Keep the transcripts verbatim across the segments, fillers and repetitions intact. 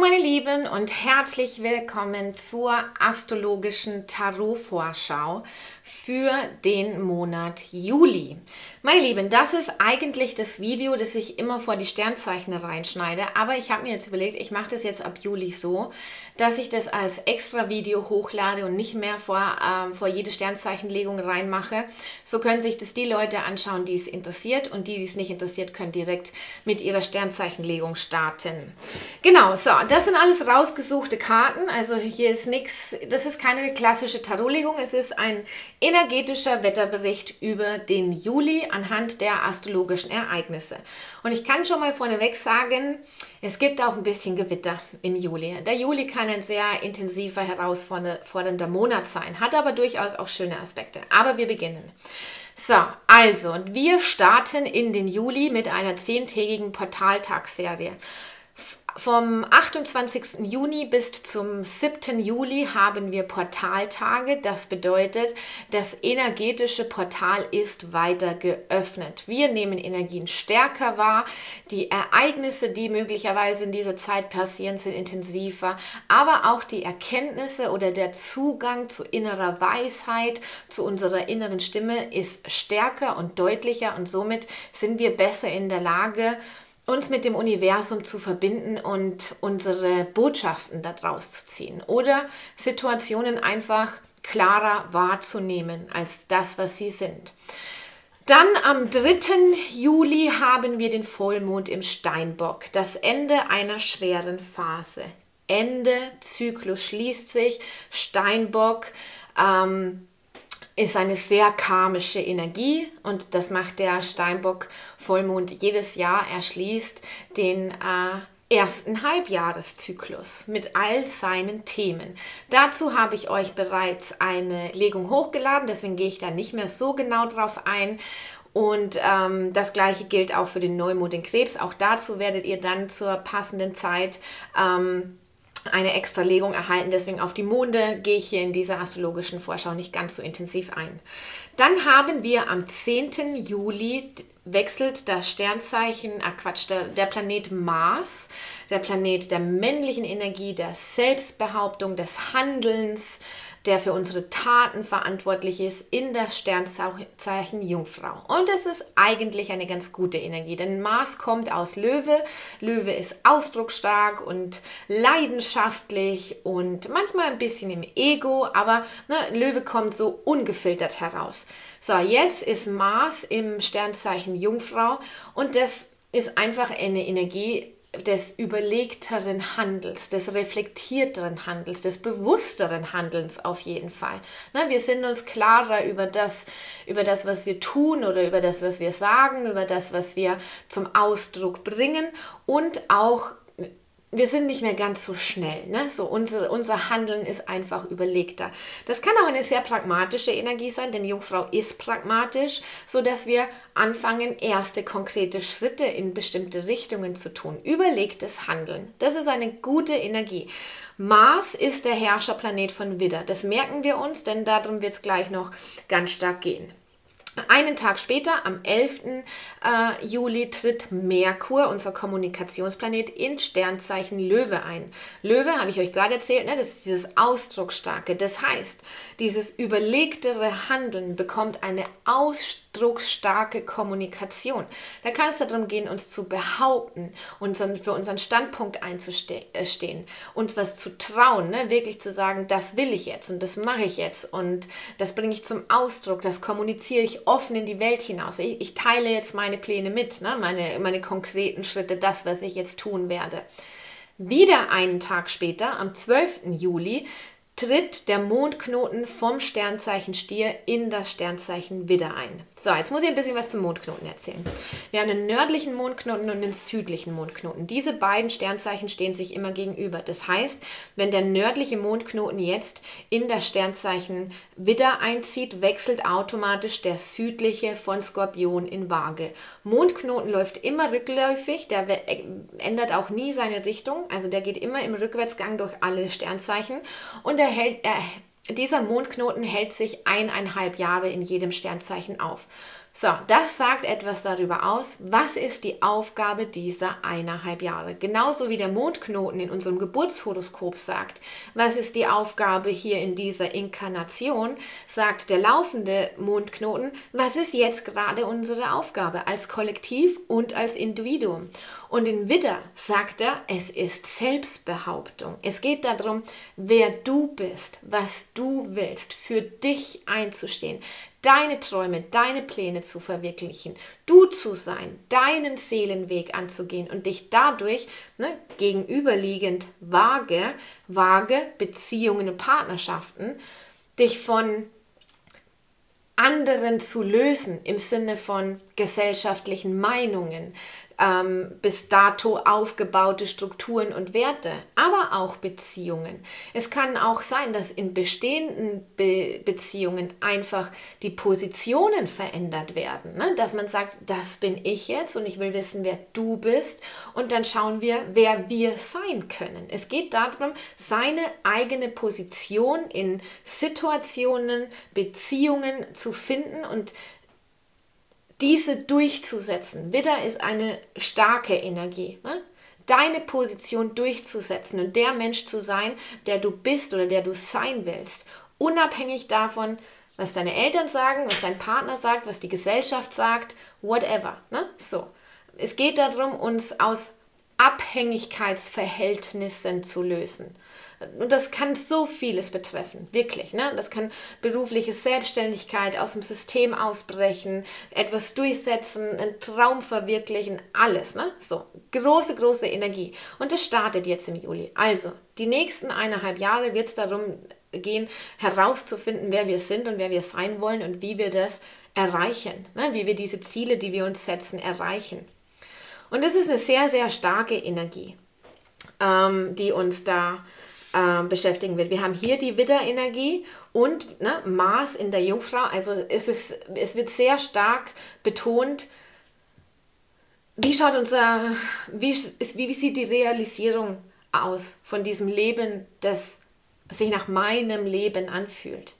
meine Lieben und herzlich willkommen zur astrologischen Tarot-Vorschau für den Monat Juli. Meine Lieben, das ist eigentlich das Video, das ich immer vor die Sternzeichen reinschneide, aber ich habe mir jetzt überlegt, ich mache das jetzt ab Juli so, dass ich das als extra Video hochlade und nicht mehr vor, ähm, vor jede Sternzeichenlegung reinmache. So können sich das die Leute anschauen, die es interessiert, und die, die es nicht interessiert, können direkt mit ihrer Sternzeichenlegung starten. Genau, so, das sind alles rausgesuchte Karten, also hier ist nichts, das ist keine klassische Tarotlegung, es ist ein energetischer Wetterbericht über den Juli anhand der astrologischen Ereignisse. Und ich kann schon mal vorneweg sagen, es gibt auch ein bisschen Gewitter im Juli. Der Juli kann ein sehr intensiver, herausfordernder Monat sein, hat aber durchaus auch schöne Aspekte. Aber wir beginnen. So, also, wir starten in den Juli mit einer zehntägigen Portaltagsserie. Vom achtundzwanzigsten Juni bis zum siebten Juli haben wir Portaltage. Das bedeutet, das energetische Portal ist weiter geöffnet. Wir nehmen Energien stärker wahr. Die Ereignisse, die möglicherweise in dieser Zeit passieren, sind intensiver. Aber auch die Erkenntnisse oder der Zugang zu innerer Weisheit, zu unserer inneren Stimme ist stärker und deutlicher. Und somit sind wir besser in der Lage, uns mit dem Universum zu verbinden und unsere Botschaften daraus zu ziehen oder Situationen einfach klarer wahrzunehmen als das, was sie sind. Dann am dritten Juli haben wir den Vollmond im Steinbock, das Ende einer schweren Phase. Ende, Zyklus schließt sich, Steinbock, ähm, ist eine sehr karmische Energie, und das macht der Steinbock-Vollmond jedes Jahr. Er schließt den äh, ersten Halbjahreszyklus mit all seinen Themen. Dazu habe ich euch bereits eine Legung hochgeladen, deswegen gehe ich da nicht mehr so genau drauf ein. Und ähm, das gleiche gilt auch für den Neumond in Krebs. Auch dazu werdet ihr dann zur passenden Zeit ähm, eine extra Legung erhalten, deswegen auf die Monde gehe ich hier in dieser astrologischen Vorschau nicht ganz so intensiv ein. Dann haben wir am zehnten Juli wechselt das Sternzeichen, ah Quatsch, der, der Planet Mars, der Planet der männlichen Energie, der Selbstbehauptung, des Handelns, der für unsere Taten verantwortlich ist, in das Sternzeichen Jungfrau. Und es ist eigentlich eine ganz gute Energie, denn Mars kommt aus Löwe. Löwe ist ausdrucksstark und leidenschaftlich und manchmal ein bisschen im Ego, aber ne, Löwe kommt so ungefiltert heraus. So, jetzt ist Mars im Sternzeichen Jungfrau, und das ist einfach eine Energie des überlegteren Handels, des reflektierteren Handels, des bewussteren Handelns auf jeden Fall. Na, wir sind uns klarer über das, über das, was wir tun oder über das, was wir sagen, über das, was wir zum Ausdruck bringen, und auch wir sind nicht mehr ganz so schnell. Ne? So unser, unser Handeln ist einfach überlegter. Das kann auch eine sehr pragmatische Energie sein, denn Jungfrau ist pragmatisch, sodass wir anfangen, erste konkrete Schritte in bestimmte Richtungen zu tun. Überlegtes Handeln. Das ist eine gute Energie. Mars ist der Herrscherplanet von Widder. Das merken wir uns, denn darum wird es gleich noch ganz stark gehen. Einen Tag später, am elften Juli, tritt Merkur, unser Kommunikationsplanet, in Sternzeichen Löwe ein. Löwe, habe ich euch gerade erzählt, ne, das ist dieses Ausdrucksstarke. Das heißt, dieses überlegtere Handeln bekommt eine ausdrucksstarke Kommunikation. Da kann es darum gehen, uns zu behaupten, unseren, für unseren Standpunkt einzustehen, uns was zu trauen, ne, wirklich zu sagen, das will ich jetzt und das mache ich jetzt und das bringe ich zum Ausdruck, das kommuniziere ich offen in die Welt hinaus. Ich, ich teile jetzt meine Pläne mit, ne? meine, meine konkreten Schritte, das, was ich jetzt tun werde. Wieder einen Tag später, am zwölften Juli, tritt der Mondknoten vom Sternzeichen Stier in das Sternzeichen Widder ein. So, jetzt muss ich ein bisschen was zum Mondknoten erzählen. Wir haben den nördlichen Mondknoten und den südlichen Mondknoten. Diese beiden Sternzeichen stehen sich immer gegenüber. Das heißt, wenn der nördliche Mondknoten jetzt in das Sternzeichen Widder einzieht, wechselt automatisch der südliche von Skorpion in Waage. Mondknoten läuft immer rückläufig, der ändert auch nie seine Richtung, also der geht immer im Rückwärtsgang durch alle Sternzeichen, und der hält, äh, dieser Mondknoten hält sich eineinhalb Jahre in jedem Sternzeichen auf. So, das sagt etwas darüber aus, was ist die Aufgabe dieser eineinhalb Jahre. Genauso wie der Mondknoten in unserem Geburtshoroskop sagt, was ist die Aufgabe hier in dieser Inkarnation, sagt der laufende Mondknoten, was ist jetzt gerade unsere Aufgabe als Kollektiv und als Individuum. Und in Widder sagt er, es ist Selbstbehauptung. Es geht darum, wer du bist, was du willst, für dich einzustehen, deine Träume, deine Pläne zu verwirklichen, du zu sein, deinen Seelenweg anzugehen und dich dadurch ne, gegenüberliegend vage, vage Beziehungen und Partnerschaften, dich von anderen zu lösen im Sinne von gesellschaftlichen Meinungen, ähm, bis dato aufgebaute Strukturen und Werte, aber auch Beziehungen. Es kann auch sein, dass in bestehenden Be- Beziehungen einfach die Positionen verändert werden, ne? Dass man sagt, das bin ich jetzt und ich will wissen, wer du bist und dann schauen wir, wer wir sein können. Es geht darum, seine eigene Position in Situationen, Beziehungen zu finden und diese durchzusetzen. Widder ist eine starke Energie. Ne? Deine Position durchzusetzen und der Mensch zu sein, der du bist oder der du sein willst. Unabhängig davon, was deine Eltern sagen, was dein Partner sagt, was die Gesellschaft sagt, whatever. Ne? So. Es geht darum, uns aus Abhängigkeitsverhältnissen zu lösen. Und das kann so vieles betreffen, wirklich. Ne? Das kann berufliche Selbstständigkeit, aus dem System ausbrechen, etwas durchsetzen, einen Traum verwirklichen, alles. Ne? So, große, große Energie. Und das startet jetzt im Juli. Also, die nächsten eineinhalb Jahre wird es darum gehen, herauszufinden, wer wir sind und wer wir sein wollen und wie wir das erreichen. Ne? Wie wir diese Ziele, die wir uns setzen, erreichen. Und es ist eine sehr, sehr starke Energie, ähm, die uns da äh, beschäftigen wird. Wir haben hier die Widderenergie und ne, Mars in der Jungfrau. Also es, ist, es wird sehr stark betont, wie schaut unser, wie, ist, wie sieht die Realisierung aus von diesem Leben, das sich nach meinem Leben anfühlt.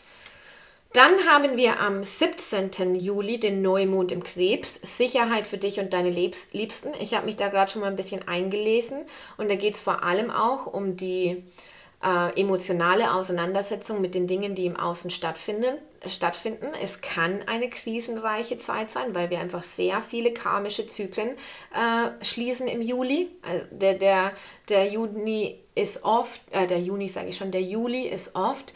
Dann haben wir am siebzehnten Juli den Neumond im Krebs, Sicherheit für dich und deine Liebsten. Ich habe mich da gerade schon mal ein bisschen eingelesen und da geht es vor allem auch um die äh, emotionale Auseinandersetzung mit den Dingen, die im Außen stattfinden. stattfinden. Es kann eine krisenreiche Zeit sein, weil wir einfach sehr viele karmische Zyklen äh, schließen im Juli. Also der, der, der Juni ist oft, äh, der Juni sage ich schon, der Juli ist oft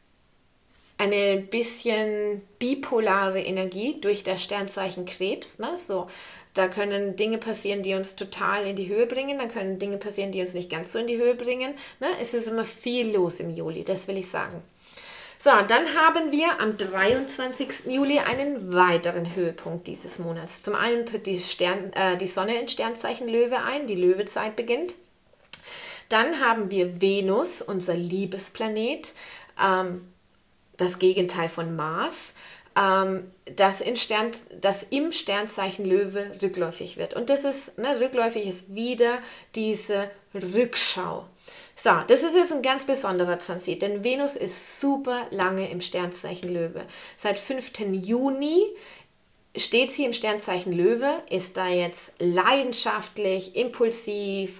eine bisschen bipolare Energie durch das Sternzeichen Krebs. Ne? So, da können Dinge passieren, die uns total in die Höhe bringen, dann können Dinge passieren, die uns nicht ganz so in die Höhe bringen. Ne? Es ist immer viel los im Juli, das will ich sagen. So, dann haben wir am dreiundzwanzigsten Juli einen weiteren Höhepunkt dieses Monats. Zum einen tritt die, Stern, äh, die Sonne in Sternzeichen Löwe ein, die Löwezeit beginnt. Dann haben wir Venus, unser Liebesplanet, ähm, das Gegenteil von Mars, ähm, das, in Stern, das im Sternzeichen Löwe rückläufig wird. Und das ist, ne, rückläufig ist wieder diese Rückschau. So, das ist jetzt ein ganz besonderer Transit, denn Venus ist super lange im Sternzeichen Löwe. Seit fünften Juni steht sie im Sternzeichen Löwe, ist da jetzt leidenschaftlich, impulsiv,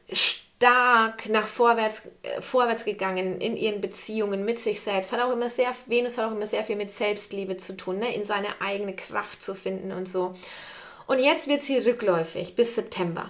stark nach vorwärts, äh, vorwärts gegangen in ihren Beziehungen mit sich selbst. Hat auch immer sehr, Venus hat auch immer sehr viel mit Selbstliebe zu tun, ne? In seine eigene Kraft zu finden und so. Und jetzt wird sie rückläufig bis September.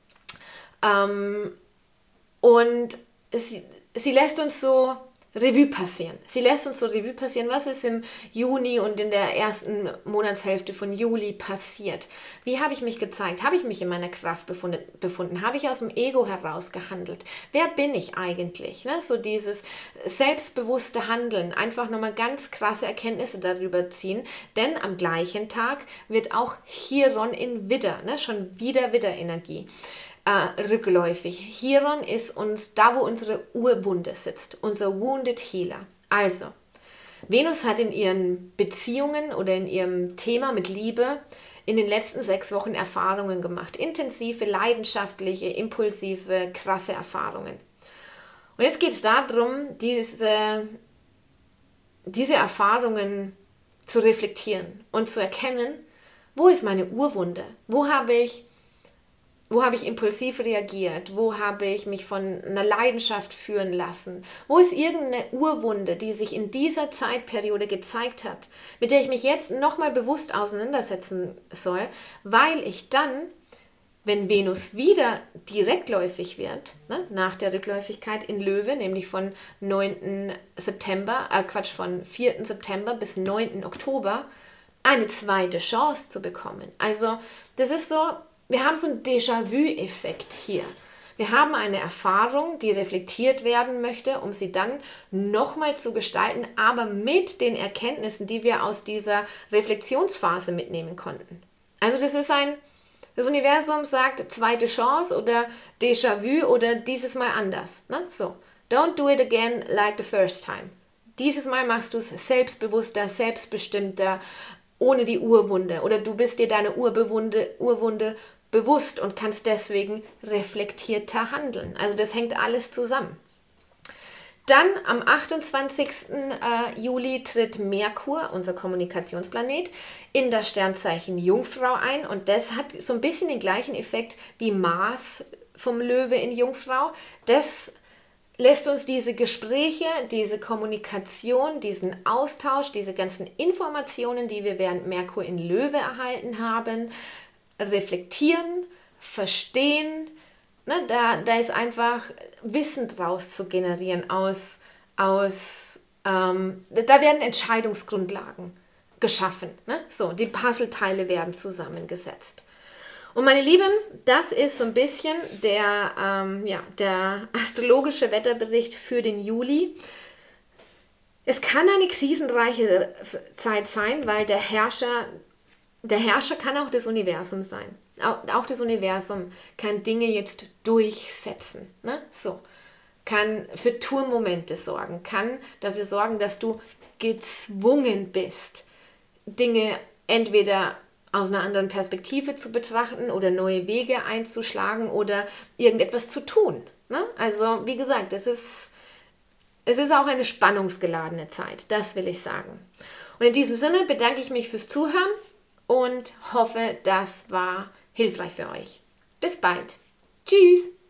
Ähm, und sie, sie lässt uns so Revue passieren. Sie lässt uns so Revue passieren, was ist im Juni und in der ersten Monatshälfte von Juli passiert. Wie habe ich mich gezeigt? Habe ich mich in meiner Kraft befunden? befunden? Habe ich aus dem Ego heraus gehandelt? Wer bin ich eigentlich? Ne? So dieses selbstbewusste Handeln, einfach nochmal ganz krasse Erkenntnisse darüber ziehen, denn am gleichen Tag wird auch Chiron in Widder, ne? Schon wieder Widderenergie. Äh, rückläufig. Chiron ist uns da, wo unsere Urwunde sitzt, unser Wounded Healer. Also, Venus hat in ihren Beziehungen oder in ihrem Thema mit Liebe in den letzten sechs Wochen Erfahrungen gemacht. Intensive, leidenschaftliche, impulsive, krasse Erfahrungen. Und jetzt geht es darum, diese, diese Erfahrungen zu reflektieren und zu erkennen, wo ist meine Urwunde? Wo habe ich, wo habe ich impulsiv reagiert? Wo habe ich mich von einer Leidenschaft führen lassen? Wo ist irgendeine Urwunde, die sich in dieser Zeitperiode gezeigt hat, mit der ich mich jetzt nochmal bewusst auseinandersetzen soll, weil ich dann, wenn Venus wieder direktläufig wird, ne, nach der Rückläufigkeit in Löwe, nämlich von neunten September, äh Quatsch, von vierten September bis neunten Oktober, eine zweite Chance zu bekommen. Also das ist so, wir haben so einen Déjà-vu-Effekt hier. Wir haben eine Erfahrung, die reflektiert werden möchte, um sie dann nochmal zu gestalten, aber mit den Erkenntnissen, die wir aus dieser Reflexionsphase mitnehmen konnten. Also das ist ein Das Universum sagt zweite Chance oder Déjà-vu oder dieses Mal anders. Ne? So, don't do it again like the first time. Dieses Mal machst du es selbstbewusster, selbstbestimmter, ohne die Urwunde. Oder du bist dir deine Urwunde, Urwunde bewusst und kannst deswegen reflektierter handeln. Also das hängt alles zusammen. Dann am achtundzwanzigsten Juli tritt Merkur, unser Kommunikationsplanet, in das Sternzeichen Jungfrau ein und das hat so ein bisschen den gleichen Effekt wie Mars vom Löwe in Jungfrau. Das lässt uns diese Gespräche, diese Kommunikation, diesen Austausch, diese ganzen Informationen, die wir während Merkur in Löwe erhalten haben, reflektieren, verstehen. Ne, da, da ist einfach Wissen draus zu generieren aus, aus ähm, da werden Entscheidungsgrundlagen geschaffen. Ne? So, die Puzzleteile werden zusammengesetzt. Und meine Lieben, das ist so ein bisschen der, ähm, ja, der astrologische Wetterbericht für den Juli. Es kann eine krisenreiche Zeit sein, weil der Herrscher, der Herrscher kann auch das Universum sein. Auch das Universum kann Dinge jetzt durchsetzen. Ne? So. Kann für Turmomente sorgen, kann dafür sorgen, dass du gezwungen bist, Dinge entweder aus einer anderen Perspektive zu betrachten oder neue Wege einzuschlagen oder irgendetwas zu tun. Ne? Also wie gesagt, es ist, es ist auch eine spannungsgeladene Zeit, das will ich sagen. Und in diesem Sinne bedanke ich mich fürs Zuhören und hoffe, das war hilfreich für euch. Bis bald. Tschüss.